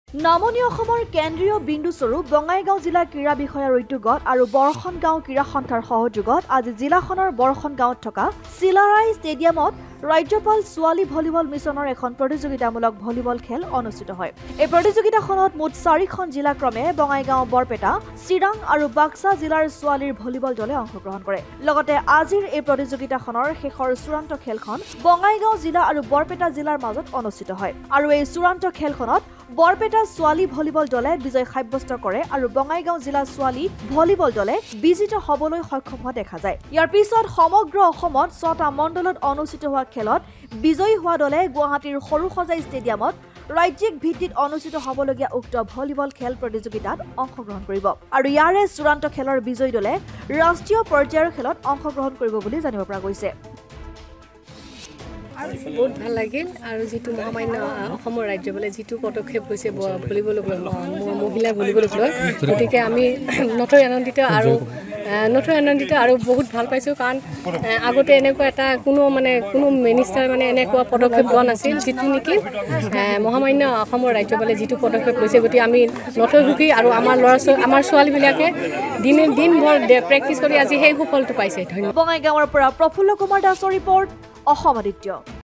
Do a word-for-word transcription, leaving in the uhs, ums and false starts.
নামনি অসমৰ কেন্দ্ৰীয় বিন্দুস্বৰূপ বঙাইগাঁও জিলা ক্ৰীড়া বিষয়াৰ উদ্যোগত আৰু বৰখন গাঁও ক্ৰীড়া সন্থাৰ সহযোগত আজি জিলাখনৰ বৰখন গাঁৱত থকা চিলাৰাই ষ্টেডিয়ামত ৰাজ্যপাল ছোৱালী ভলীবল মিছনৰ এখন প্ৰতিযোগিতামূলক ভলীবল খেল অনুষ্ঠিত হয়। এই প্ৰতিযোগিতাখনত মুঠ চাৰিখন জিলাক্ৰমে বঙাইগাঁও, বৰপেটা, চিৰাং আৰু বাক্সা জিলাৰ ছোৱালীৰ ভলীবল দলে অংশগ্ৰহণ কৰে। লগতে আজিৰ এই প্ৰতিযোগিতাখনৰ শেষৰ চূড়ান্ত খেলখন বঙাইগাঁও জিলা আৰু বৰপেটা জিলাৰ মাজত অনুষ্ঠিত হয়। আৰু এই চূড়ান্ত খেলখনত বৰপেটা ছোৱালী ভলীবল দলে বিজয় সাব্যস্ত কৰে আৰু বঙাইগাঁও জিলা ছোৱালী ভলীবল দলে বিজিত হবলৈ সক্ষম হোৱা দেখা যায়। ইয়াৰ পিছত সমগ্ৰ অসমত ছটা মণ্ডলত অনুষ্ঠিত হোৱা খেলত বিজয়ী হোৱা দলে গুৱাহাটীৰ সৰুসজাই ষ্টেডিয়ামত ৰাজ্যিক ভিত্তিত অনুষ্ঠিত হ'বলগীয়া উক্ত ভলীবল খেল প্ৰতিযোগিতাত অংশগ্ৰহণ কৰিব আৰু ইয়াৰে চূড়ান্ত খেলৰ বিজয়ী দলে ৰাষ্ট্ৰীয় পৰ্যায়ৰ খেলত অংশগ্ৰহণ কৰিব বুলি জানিব পৰা গৈছে। বহুত ভাল লাগিল আৰু যেটো মহামান্য অসমৰ ৰাজ্যপালে যেটো পদক্ষেপ লৈছে ভলীবলক মহিলা ভলীবলক লৈ গতিকে আমি নথৈ আনন্দিত আৰু নথৈ আনন্দিত আৰু বহুত ভাল পাইছোঁ কাৰণ আগতে এনেকুৱা এটা কোনো মানে কোনো মিনিষ্টাৰ মানে এনেকুৱা পদক্ষেপ লোৱা নাছিল যেটো নেকি মহামান্য অসমৰ ৰাজ্যপালে যেটো পদক্ষেপ লৈছে গতিকে আমি নথৈ সুখী আৰু আমাৰ ল'ৰা ছোৱালী আমাৰ ছোৱালীবিলাকে দিনে দিনভৰ প্ৰেক্টিছ কৰি আজি সেই সুফলটো পাইছে। ধন্যবাদ। বঙাইগাঁৱৰ পৰা প্ৰফুল্ল কুমাৰ দাসৰ ৰিপৰ্ট, অসম আদিত্য।